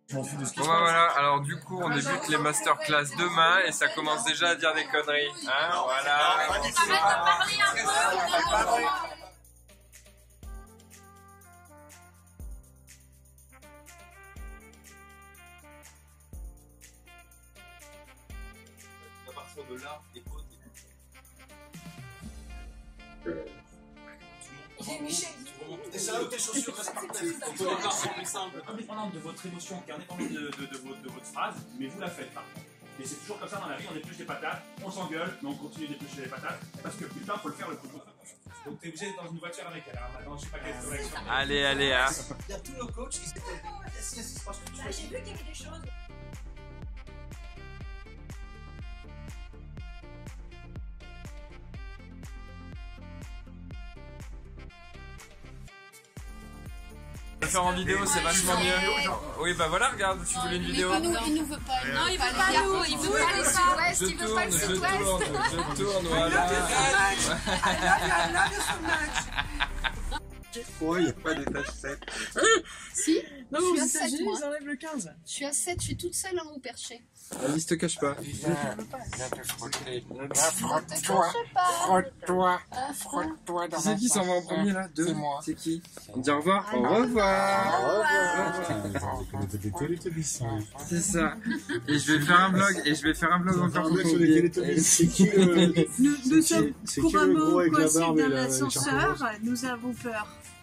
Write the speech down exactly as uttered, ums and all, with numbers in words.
Bon bah voilà, alors du coup on débute les masterclass demain et ça commence déjà à dire des conneries. Hein, voilà. À partir de là, les côtes et c'est là où tes chaussures restent par terre. C'est plus simple. Indépendante de votre émotion, qui est indépendante de, de, de, votre, de votre phrase, mais vous la faites par contre. Et c'est toujours comme ça dans la vie, on épluche les patates, on s'engueule, mais on continue d'éplucher les patates, parce que putain, faut le faire le plus tôt. Donc t'es obligé d'être dans une voiture avec elle. Alors maintenant, je sais pas quelle direction. Allez, allez, hein. Il y a tous nos coachs, ils étaient. Yes, yes, il se passe que tu J'ai vu qu'il y avait des choses. Le faire en vidéo, c'est vachement mieux. Oui, bah voilà, regarde, tu voulais une vidéo. Il nous, il nous veut pas. Non, il veut pas nous, il veut pas le sud-ouest, il veut pas le Je sud-ouest. tourne, je tourne, voilà. Pourquoi il n'y a pas d'étage sept? Si. Non, Je suis vous à êtes sept, âgés, moi. ils enlèvent le quinze. Je suis à sept, je suis toute seule en haut perché. Alice, te cache pas. Viens, viens te frotter. Ne te Frotte-toi, cache pas. frotte-toi, Ah, frotte-toi dans C'est ma qui s'en va en face. premier là? Deux. C'est moi. C'est qui? On dit au revoir. Au revoir. C'est ça. Et je vais faire un vlog. Et je vais faire un vlog encore pour sur les Teletubbies. C'est qui le... Nous, nous sommes c'est qui le couramment gros avec la coincés barbe dans et la- l'ascenseur, nous avons peur.